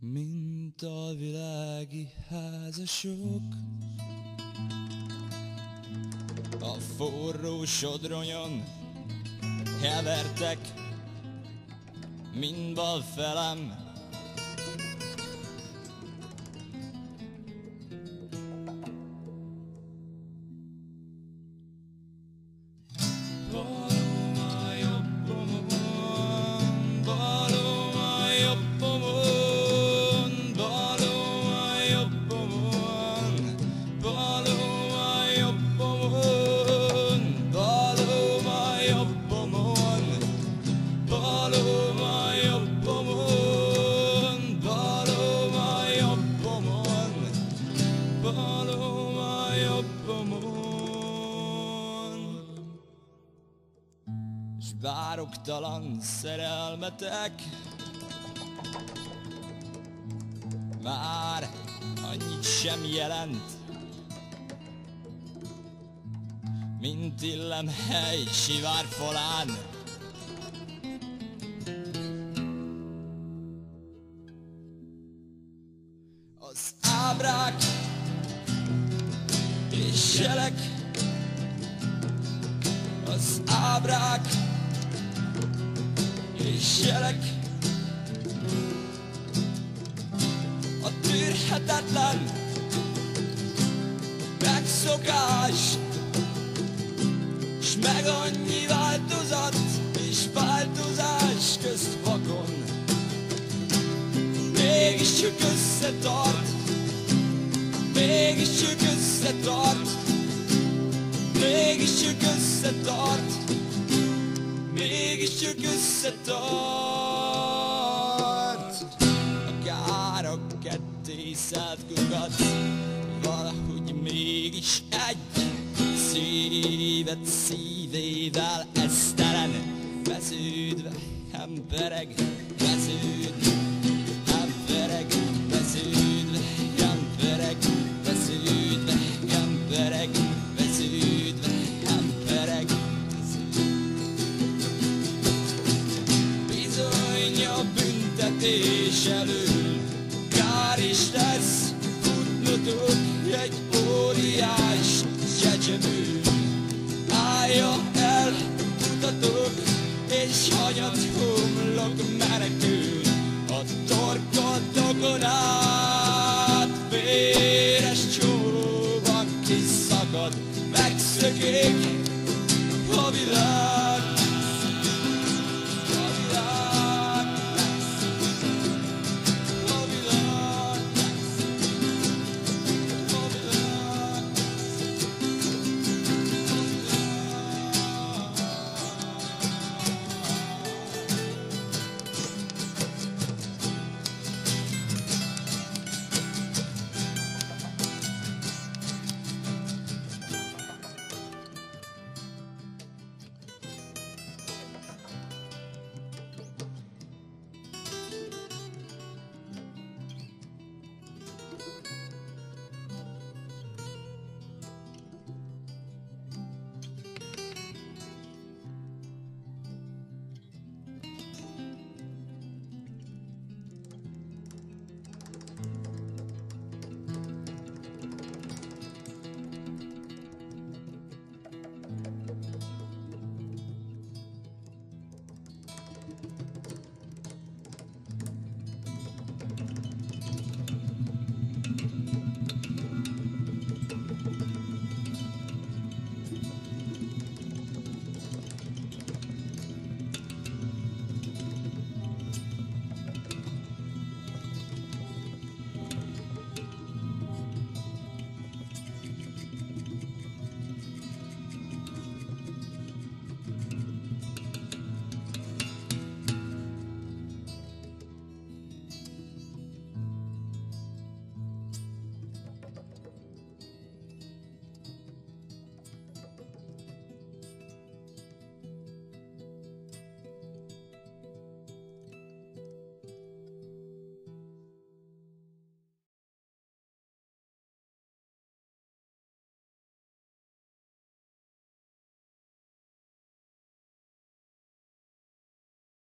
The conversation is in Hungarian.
Mint a világi házasok, a forró sodronyon hevertek, mind bal felem. Balom a jobbomon, balom a jobbomon, balom a jobbomon, balom a jobbomon, balom a jobbomon, balom a jobbomon, balom a jobbomon, balom a jobbomon. S bároktalan szerelmetek már annyit sem jelent, mint illemhely sivárfalán. Az ábrák és jelek, az ábrák és jelek, a tűrhetetlen megszokás, s meg annyi változat és változás közt vakon, mégiscsak összetart, mégiscsak összetart, mégiscsak összetart, mégiscsak összetart. Akár a ketté szállt kukat, valahogy mégis egy szívet szívével esztelen, veződve embereg, veződve embereg, veződve embereg, veződve embereg, veződve embereg. Bizony a büntetés elől kár is lesz futnotok egy óriás csecsemő. Állja el, mutatok, és hanyat homlok menekül, a torkodokon át véres csóban kiszakad, megszökik a világ.